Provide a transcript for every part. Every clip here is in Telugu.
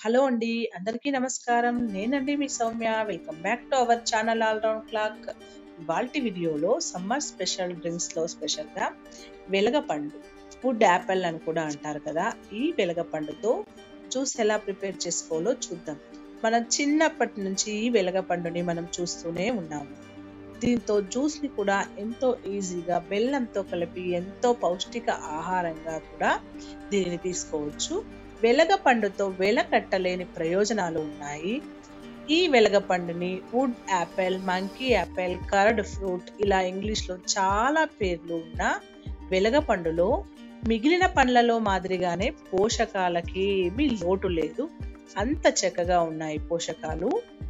హలో అండి. అందరికీ నమస్కారం. నేనండి మీ Soumya. Welcome back to our channel all round clock. ఇవాల్టి వీడియోలో సమ్మర్ స్పెషల్ డ్రింక్స్‌లో స్పెషల్‌గా వెలగపండు, వుడ్ యాపిల్ అని కూడా అంటారు కదా! ఈ వెలగపండుతో జ్యూస్ ఎలా ప్రిపేర్ చేసుకోవాలో చూద్దాం. మనం చిన్నప్పటి నుంచి ఈ వెలగపండుని మనం చూస్తూనే ఉన్నాము. దీంతో జ్యూస్‌ని కూడా ఎంతో ఈజీగా బెల్లంతో కలిపి ఎంతో పౌష్టిక ఆహారంగా కూడా దీనిని తీసుకోవచ్చు. వెలగపండుతో వెలకట్టలేని ప్రయోజనాలు ఉన్నాయి. ఈ వెలగపండుని wood apple, monkey apple, curd fruit ఇలా ఇంగ్లీష్‌లో చాలా పేర్లు ఉన్న వెలగపండులో మిగిలిన పండ్లలో మాదిరిగానే పోషకాలకి ఏమీ లోటు లేదు. అంత చక్కగా ఉన్నాయి పోషకాలు.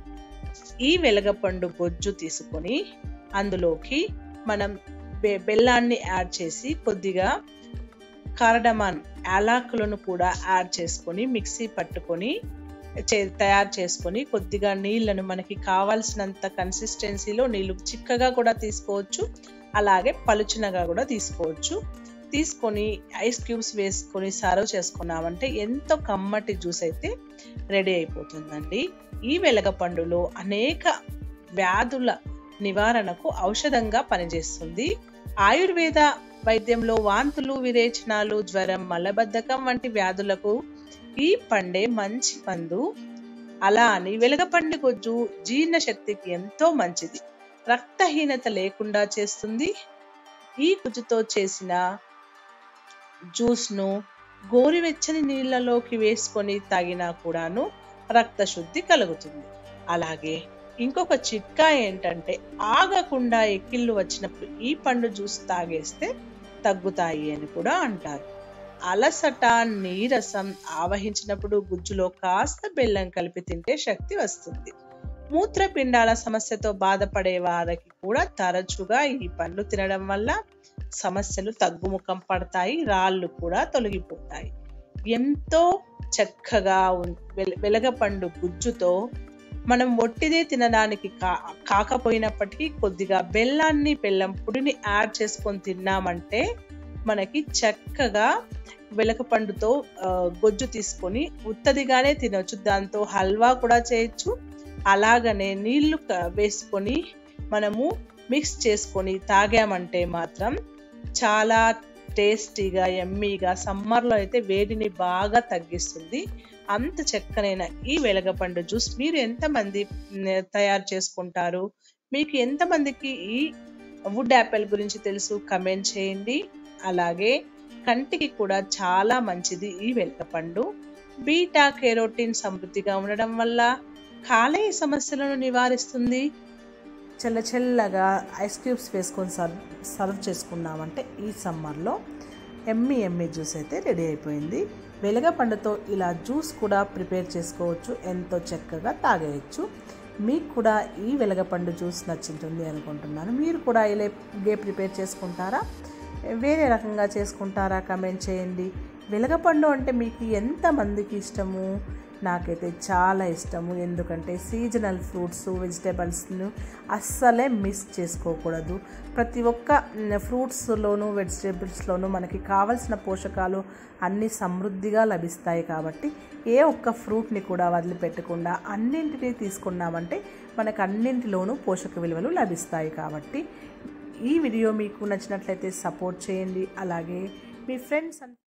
ఈ వెలగపండు గొజ్జు తీసుకొని అందులోకి మనం బెల్లాన్ని యాడ్ చేసి కొద్దిగా కార్డమన్ యాలకులను కూడా యాడ్ చేసుకొని మిక్సీ పట్టుకొని తయారు చేసుకొని కొద్దిగా నీళ్లను మనకి కావాల్సినంత కన్సిస్టెన్సీలో నీళ్లు చిక్కగా కూడా తీసుకోవచ్చు, అలాగే పలుచనగా కూడా తీసుకోవచ్చు. తీసుకొని ఐస్ క్యూబ్స్ వేసుకొని సర్వ్ చేసుకున్నామంటే ఎంతో కమ్మటి జ్యూస్ అయితే రెడీ అయిపోతుందండి. ఈ వెలగపండులో అనేక వ్యాధుల నివారణకు ఔషధంగా పనిచేస్తుంది. ఆయుర్వేద వైద్యంలో వాంతులు, విరేచనాలు, జ్వరం, మలబద్ధకం వంటి వ్యాధులకు ఈ పండే మంచి మందు. అలా అని వెలగపండు గొజ్జు జీర్ణశక్తికి ఎంతో మంచిది, రక్తహీనత లేకుండా చేస్తుంది. ఈ గుజ్జుతో చేసిన జ్యూస్ను గోరువెచ్చని నీళ్ళలోకి వేసుకొని తాగినా కూడాను రక్త శుద్ధి కలుగుతుంది. అలాగే ఇంకొక చిట్కా ఏంటంటే ఆగకుండా ఎక్కిళ్ళు వచ్చినప్పుడు ఈ పండు జ్యూస్ తాగేస్తే తగ్గుతాయి అని కూడా అంటారు. అలసట, నీరసం ఆవహించినప్పుడు గుజ్జులో కాస్త బెల్లం కలిపి తింటే శక్తి వస్తుంది. మూత్రపిండాల సమస్యతో బాధపడే వారికి కూడా తరచుగా ఈ పండు తినడం వల్ల సమస్యలు తగ్గుముఖం పడతాయి, రాళ్ళు కూడా తొలగిపోతాయి. ఎంతో చక్కగా వెలగపండు గుజ్జుతో మనం ఒట్టిదే తినడానికి కాకపోయినప్పటికీ కొద్దిగా బెల్లం పొడిని యాడ్ చేసుకొని తిన్నామంటే మనకి చక్కగా వెలగపండుతో గొజ్జు తీసుకొని ఉత్తదిగానే తినొచ్చు. దాంతో హల్వా కూడా చేయొచ్చు. అలాగనే నీళ్లు వేసుకొని మనము మిక్స్ చేసుకొని తాగామంటే మాత్రం చాలా టేస్టీగా, యమ్మీగా, సమ్మర్లో అయితే వేడిని బాగా తగ్గిస్తుంది. అంత చక్కనైన ఈ వెలగపండు జ్యూస్ మీరు ఎంతమంది తయారు చేసుకుంటారు? మీకు ఎంతమందికి ఈ వుడ్ యాపిల్ గురించి తెలుసు? కమెంట్ చేయండి. అలాగే కంటికి కూడా చాలా మంచిది ఈ వెలగపండు. బీటా కెరోటిన్ సమృద్ధిగా ఉండడం వల్ల కాలేయ సమస్యలను నివారిస్తుంది. చల్లగా ఐస్ క్యూబ్స్ వేసుకొని సర్వ్ చేసుకున్నామంటే ఈ సమ్మర్లో ఎమ్మి జ్యూస్ అయితే రెడీ అయిపోయింది. వెలగపండుతో ఇలా జ్యూస్ కూడా ప్రిపేర్ చేసుకోవచ్చు, ఎంతో చక్కగా తాగేయచ్చు. మీకు కూడా ఈ వెలగపండు జ్యూస్ నచ్చుతుంది అనుకుంటున్నాను. మీరు కూడా ఇలాగే ప్రిపేర్ చేసుకుంటారా? వేరే రకంగా చేసుకుంటారా? కమెంట్ చేయండి. వెలగపండు అంటే మీకు ఎంతమందికి ఇష్టము? నాకైతే చాలా ఇష్టము. ఎందుకంటే సీజనల్ ఫ్రూట్స్, వెజిటేబుల్స్ను అస్సలే మిస్ చేసుకోకూడదు. ప్రతి ఒక్క ఫ్రూట్స్లోను వెజిటేబుల్స్లోనూ మనకి కావలసిన పోషకాలు అన్నీ సమృద్ధిగా లభిస్తాయి. కాబట్టి ఏ ఒక్క ఫ్రూట్ని కూడా వదిలిపెట్టకుండా అన్నింటినీ తీసుకున్నామంటే మనకు అన్నింటిలోనూ పోషక విలువలు లభిస్తాయి. కాబట్టి ఈ వీడియో మీకు నచ్చినట్లయితే సపోర్ట్ చేయండి. అలాగే మీ ఫ్రెండ్స్